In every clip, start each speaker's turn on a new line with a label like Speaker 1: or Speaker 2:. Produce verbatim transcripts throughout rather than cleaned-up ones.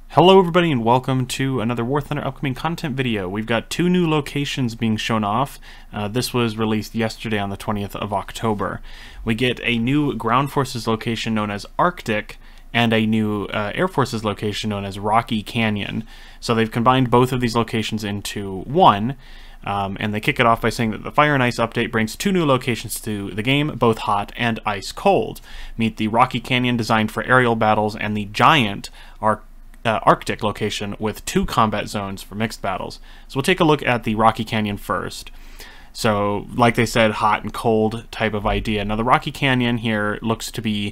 Speaker 1: Hello everybody and welcome to another War Thunder upcoming content video. We've got two new locations being shown off. Uh, this was released yesterday on the twentieth of October. We get a new Ground Forces location known as Arctic and a new uh, Air Forces location known as Rocky Canyon. So they've combined both of these locations into one. Um, and they kick it off by saying that the Fire and Ice update brings two new locations to the game, both hot and ice cold. Meet the Rocky Canyon designed for aerial battles and the giant Arc Uh, Arctic location with two combat zones for mixed battles. So we'll take a look at the Rocky Canyon first. So, like they said, hot and cold type of idea. Now, the Rocky Canyon here looks to be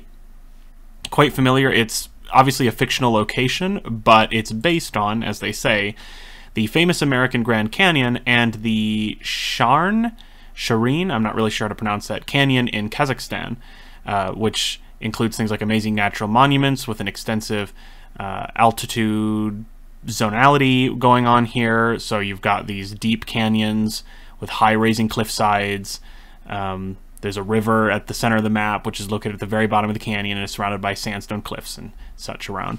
Speaker 1: quite familiar. It's obviously a fictional location, but it's based on, as they say, the famous American Grand Canyon and the Sharn, Shireen, I'm not really sure how to pronounce that, canyon in Kazakhstan, uh, which includes things like amazing natural monuments with an extensive Uh, altitude zonality going on here. So you've got these deep canyons with high raising cliff sides. Um, there's a river at the center of the map, which is located at the very bottom of the canyon and is surrounded by sandstone cliffs and such around.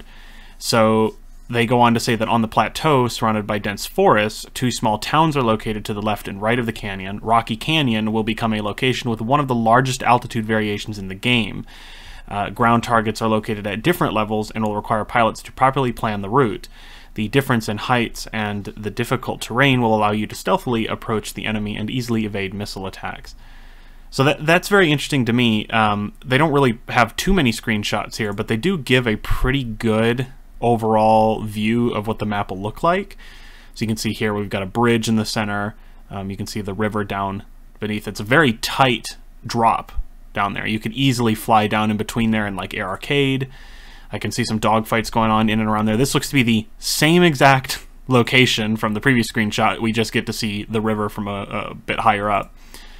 Speaker 1: So they go on to say that on the plateau, surrounded by dense forests, two small towns are located to the left and right of the canyon. Rocky Canyon will become a location with one of the largest altitude variations in the game. Uh, ground targets are located at different levels and will require pilots to properly plan the route. The difference in heights and the difficult terrain will allow you to stealthily approach the enemy and easily evade missile attacks. So that that's very interesting to me. Um, they don't really have too many screenshots here, but they do give a pretty good overall view of what the map will look like. So you can see here we've got a bridge in the center. Um, you can see the river down beneath. It's a very tight drop down there. You could easily fly down in between there and like Air Arcade. I can see some dogfights going on in and around there. This looks to be the same exact location from the previous screenshot. We just get to see the river from a, a bit higher up.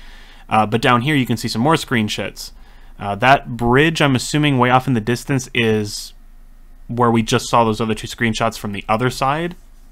Speaker 1: Uh, but down here you can see some more screenshots. Uh, that bridge, I'm assuming way off in the distance, is where we just saw those other two screenshots from the other side.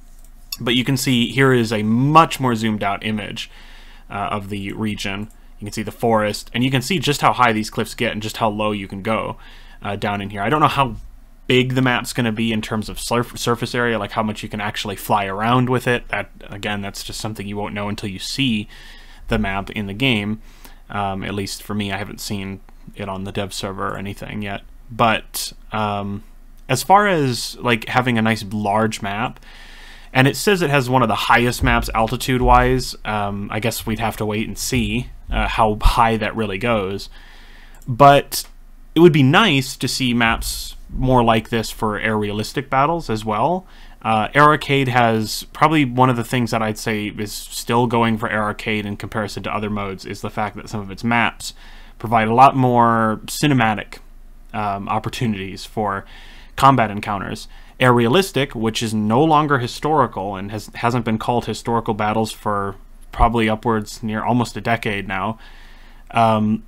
Speaker 1: But you can see here is a much more zoomed out image uh, of the region. You can see the forest, and you can see just how high these cliffs get and just how low you can go uh, down in here. I don't know how big the map's going to be in terms of surf surface area, like how much you can actually fly around with it. That, again, that's just something you won't know until you see the map in the game. Um, at least for me, I haven't seen it on the dev server or anything yet. But um, as far as like having a nice large map, and it says it has one of the highest maps altitude-wise. Um, I guess we'd have to wait and see uh, how high that really goes. But it would be nice to see maps more like this for air realistic battles as well. Uh, Air Arcade has probably one of the things that I'd say is still going for Air Arcade in comparison to other modes is the fact that some of its maps provide a lot more cinematic um, opportunities for combat encounters. Air Realistic, which is no longer historical and has, hasn't been called historical battles for probably upwards near almost a decade now, um,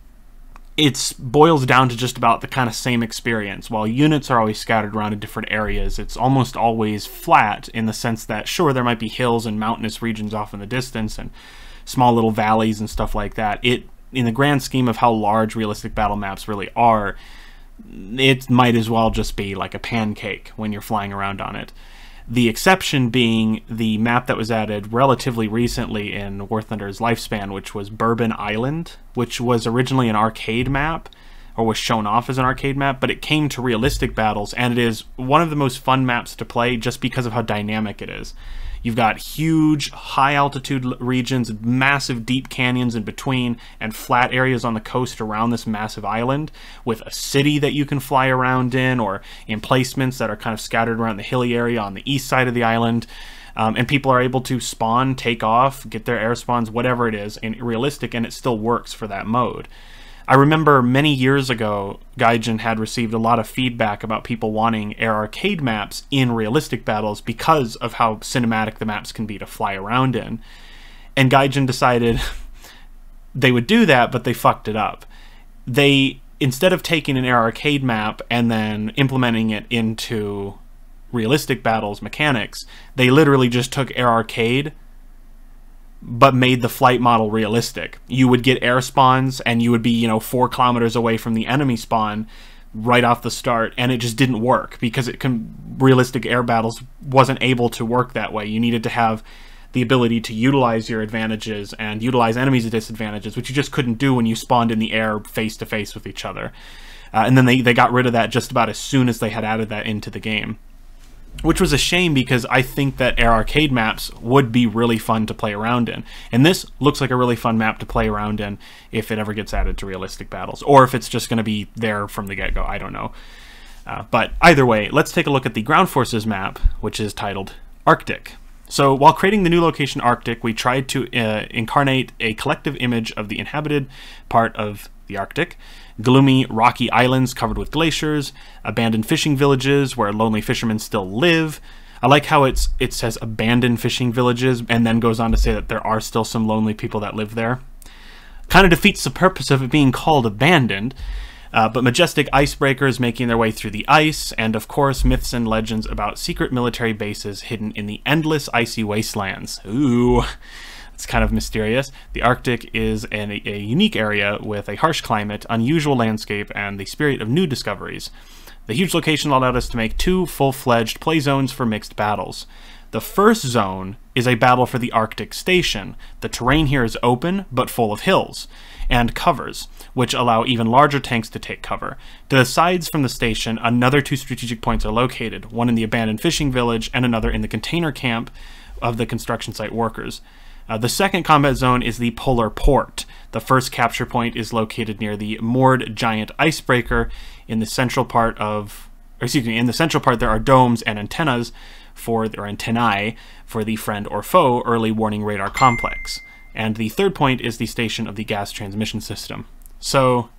Speaker 1: it boils down to just about the kind of same experience. While units are always scattered around in different areas, it's almost always flat in the sense that, sure, there might be hills and mountainous regions off in the distance and small little valleys and stuff like that. It, in the grand scheme of how large realistic battle maps really are, it might as well just be like a pancake when you're flying around on it. The exception being the map that was added relatively recently in War Thunder's lifespan, which was Bourbon Island, which was originally an arcade map, or was shown off as an arcade map, but it came to realistic battles, and it is one of the most fun maps to play just because of how dynamic it is. You've got huge, high-altitude regions, massive deep canyons in between, and flat areas on the coast around this massive island, with a city that you can fly around in, or emplacements that are kind of scattered around the hilly area on the east side of the island. Um, and people are able to spawn, take off, get their air spawns, whatever it is, in realistic, and it still works for that mode. I remember many years ago, Gaijin had received a lot of feedback about people wanting Air Arcade maps in realistic battles because of how cinematic the maps can be to fly around in. And Gaijin decided they would do that, but they fucked it up. They, instead of taking an Air Arcade map and then implementing it into realistic battles mechanics, they literally just took Air Arcade but made the flight model realistic. You would get air spawns, and you would be, you know, four kilometers away from the enemy spawn, right off the start, and it just didn't work because it can, realistic air battles wasn't able to work that way. You needed to have the ability to utilize your advantages and utilize enemies' disadvantages, which you just couldn't do when you spawned in the air face to face with each other. Uh, and then they, they got rid of that just about as soon as they had added that into the game. Which was a shame, because I think that Air Arcade maps would be really fun to play around in. And this looks like a really fun map to play around in if it ever gets added to realistic battles. Or if it's just going to be there from the get-go, I don't know. Uh, but either way, let's take a look at the Ground Forces map, which is titled Arctic. So while creating the new location Arctic, we tried to uh, incarnate a collective image of the inhabited part of the Arctic. Gloomy, rocky islands covered with glaciers, abandoned fishing villages where lonely fishermen still live. I like how it's it says abandoned fishing villages and then goes on to say that there are still some lonely people that live there. Kind of defeats the purpose of it being called abandoned. Uh, but majestic icebreakers making their way through the ice, and of course myths and legends about secret military bases hidden in the endless icy wastelands. Ooh, it's kind of mysterious. The Arctic is an, a unique area with a harsh climate, unusual landscape, and the spirit of new discoveries. The huge location allowed us to make two full-fledged play zones for mixed battles. The first zone is a battle for the Arctic Station. The terrain here is open, but full of hills and covers, which allow even larger tanks to take cover. To the sides from the station, another two strategic points are located, one in the abandoned fishing village and another in the container camp of the construction site workers. Uh, the second combat zone is the Polar Port. The first capture point is located near the moored giant icebreaker. In the central part of, or excuse me, in the central part there are domes and antennas for, or antennae for the friend or foe early warning radar complex. And the third point is the station of the gas transmission system. So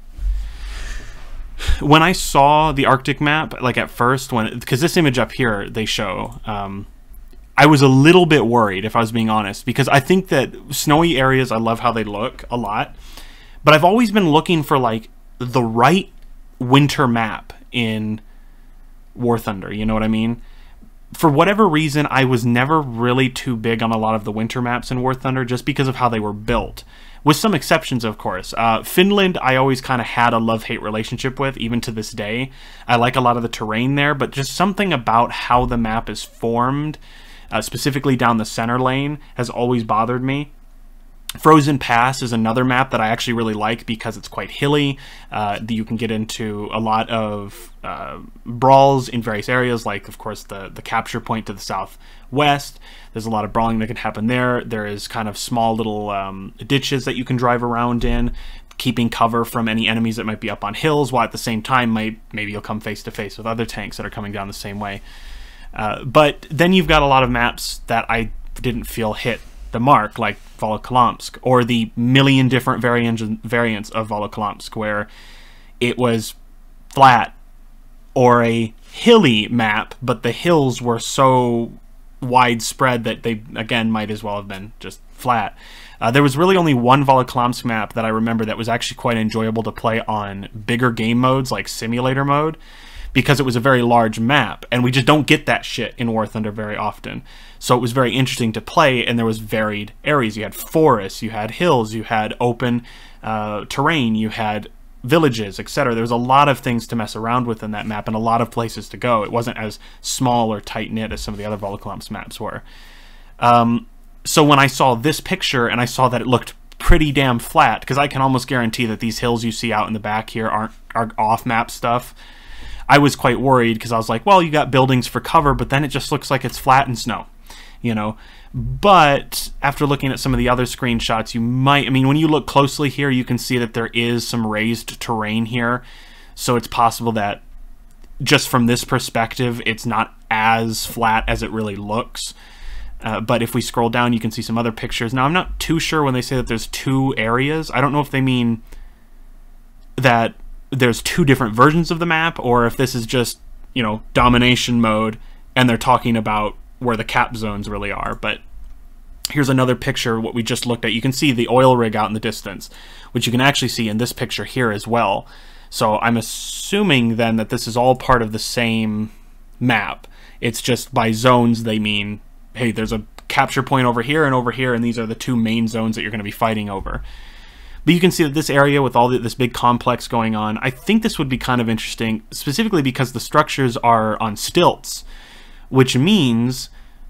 Speaker 1: when I saw the Arctic map, like at first, when because this image up here they show. Um, I was a little bit worried, if I was being honest, because I think that snowy areas, I love how they look a lot, but I've always been looking for like the right winter map in War Thunder, you know what I mean? For whatever reason, I was never really too big on a lot of the winter maps in War Thunder just because of how they were built. With some exceptions, of course. Uh, Finland, I always kind of had a love-hate relationship with, even to this day. I like a lot of the terrain there, but just something about how the map is formed, Uh, specifically down the center lane, has always bothered me. Frozen Pass is another map that I actually really like because it's quite hilly. Uh, you can get into a lot of uh, brawls in various areas, like, of course, the, the capture point to the southwest. There's a lot of brawling that can happen there. There is kind of small little um, ditches that you can drive around in, keeping cover from any enemies that might be up on hills, while at the same time, might, maybe you'll come face-to-face with other tanks that are coming down the same way. Uh, but then you've got a lot of maps that I didn't feel hit the mark, like Volokholamsk, or the million different variants variants of Volokholamsk, where it was flat, or a hilly map, but the hills were so widespread that they, again, might as well have been just flat. Uh, there was really only one Volokholamsk map that I remember that was actually quite enjoyable to play on bigger game modes, like simulator mode, because it was a very large map, and we just don't get that shit in War Thunder very often. So it was very interesting to play, and there was varied areas. You had forests, you had hills, you had open uh, terrain, you had villages, et cetera. There was a lot of things to mess around with in that map, and a lot of places to go. It wasn't as small or tight-knit as some of the other Volokholamsk maps were. Um, so when I saw this picture, and I saw that it looked pretty damn flat, because I can almost guarantee that these hills you see out in the back here aren't are off-map stuff, I was quite worried, because I was like, well, you got buildings for cover, but then it just looks like it's flat and snow, you know. But after looking at some of the other screenshots, you might, I mean, when you look closely here, you can see that there is some raised terrain here. So it's possible that just from this perspective, it's not as flat as it really looks. Uh, but if we scroll down, you can see some other pictures. Now, I'm not too sure when they say that there's two areas. I don't know if they mean that there's two different versions of the map, or if this is just, you know, domination mode, and they're talking about where the cap zones really are. But here's another picture of what we just looked at. You can see the oil rig out in the distance, which you can actually see in this picture here as well. So I'm assuming then that this is all part of the same map. It's just by zones they mean, hey, there's a capture point over here and over here, and these are the two main zones that you're going to be fighting over. But you can see that this area with all the, this big complex going on, I think this would be kind of interesting, specifically because the structures are on stilts, which means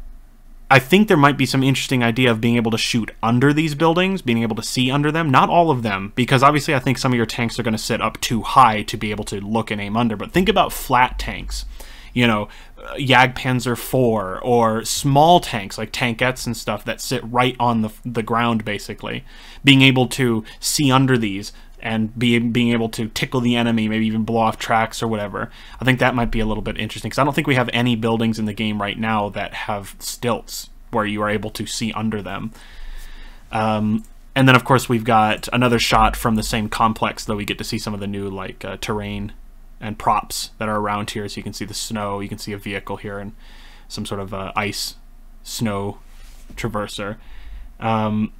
Speaker 1: I think there might be some interesting idea of being able to shoot under these buildings, being able to see under them. Not all of them, because obviously I think some of your tanks are going to sit up too high to be able to look and aim under, but think about flat tanks. You know, Jagdpanzer four, or small tanks like tankettes and stuff that sit right on the, the ground, basically. Being able to see under these and be, being able to tickle the enemy, maybe even blow off tracks or whatever. I think that might be a little bit interesting, because I don't think we have any buildings in the game right now that have stilts where you are able to see under them. Um, and then, of course, we've got another shot from the same complex, though we get to see some of the new like uh, terrain and props that are around here. So you can see the snow, you can see a vehicle here, and some sort of uh, ice snow traverser. Um,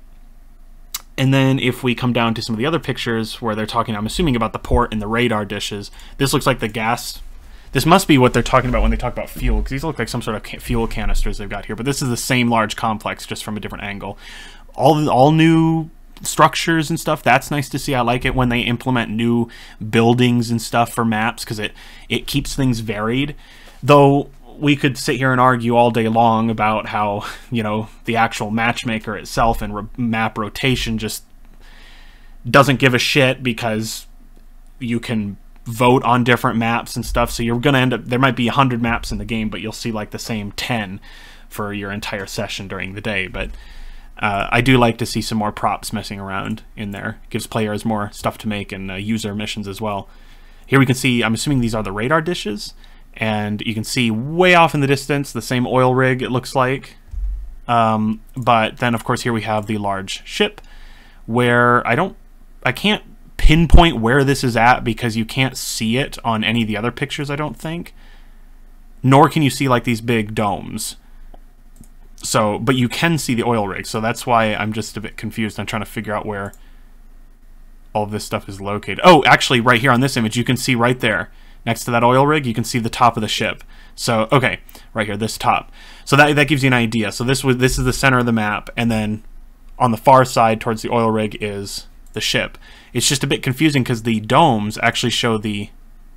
Speaker 1: and then if we come down to some of the other pictures where they're talking, I'm assuming, about the port and the radar dishes, this looks like the gas. This must be what they're talking about when they talk about fuel, because these look like some sort of ca fuel canisters they've got here. But this is the same large complex, just from a different angle. All, all new structures and stuff. That's nice to see. I like it when they implement new buildings and stuff for maps, because it it keeps things varied. Though we could sit here and argue all day long about how, you know, the actual matchmaker itself and map rotation just doesn't give a shit, because you can vote on different maps and stuff. So you're gonna end up, there might be a hundred maps in the game, but you'll see like the same ten for your entire session during the day. But Uh, I do like to see some more props messing around in there. It gives players more stuff to make, and uh, user missions as well. Here we can see, I'm assuming these are the radar dishes, and you can see way off in the distance the same oil rig, it looks like. Um, but then, of course, here we have the large ship, where I don't, I can't pinpoint where this is at, because you can't see it on any of the other pictures, I don't think. Nor can you see like these big domes. So, but you can see the oil rig, so that's why I'm just a bit confused. I'm trying to figure out where all of this stuff is located. Oh, actually, right here on this image, you can see right there, next to that oil rig, you can see the top of the ship. So, okay, right here, this top. So that, that gives you an idea. So this was this is the center of the map, and then on the far side towards the oil rig is the ship. It's just a bit confusing, because the domes actually show the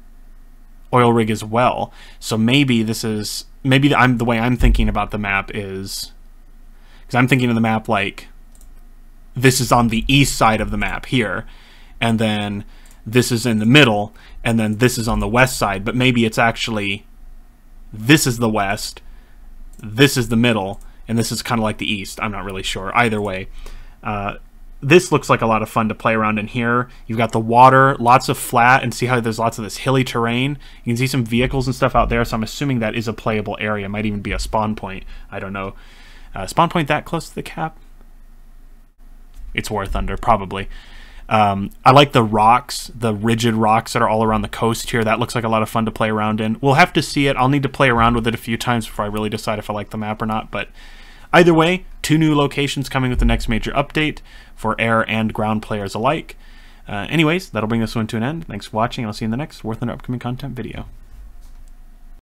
Speaker 1: oil rig as well. So maybe this is... Maybe I'm the way I'm thinking about the map is, because I'm thinking of the map like this is on the east side of the map here, and then this is in the middle, and then this is on the west side. But maybe it's actually this is the west, this is the middle, and this is kind of like the east. I'm not really sure. Either way, uh, this looks like a lot of fun to play around in here. You've got the water, lots of flat, and see how there's lots of this hilly terrain. You can see some vehicles and stuff out there, so I'm assuming that is a playable area. It might even be a spawn point. I don't know. Uh, spawn point that close to the cap? It's War Thunder, probably. Um, I like the rocks, the rigid rocks that are all around the coast here. That looks like a lot of fun to play around in. We'll have to see it. I'll need to play around with it a few times before I really decide if I like the map or not, but either way, two new locations coming with the next major update for air and ground players alike. Uh, anyways, that'll bring this one to an end. Thanks for watching, and I'll see you in the next War Thunder upcoming content video.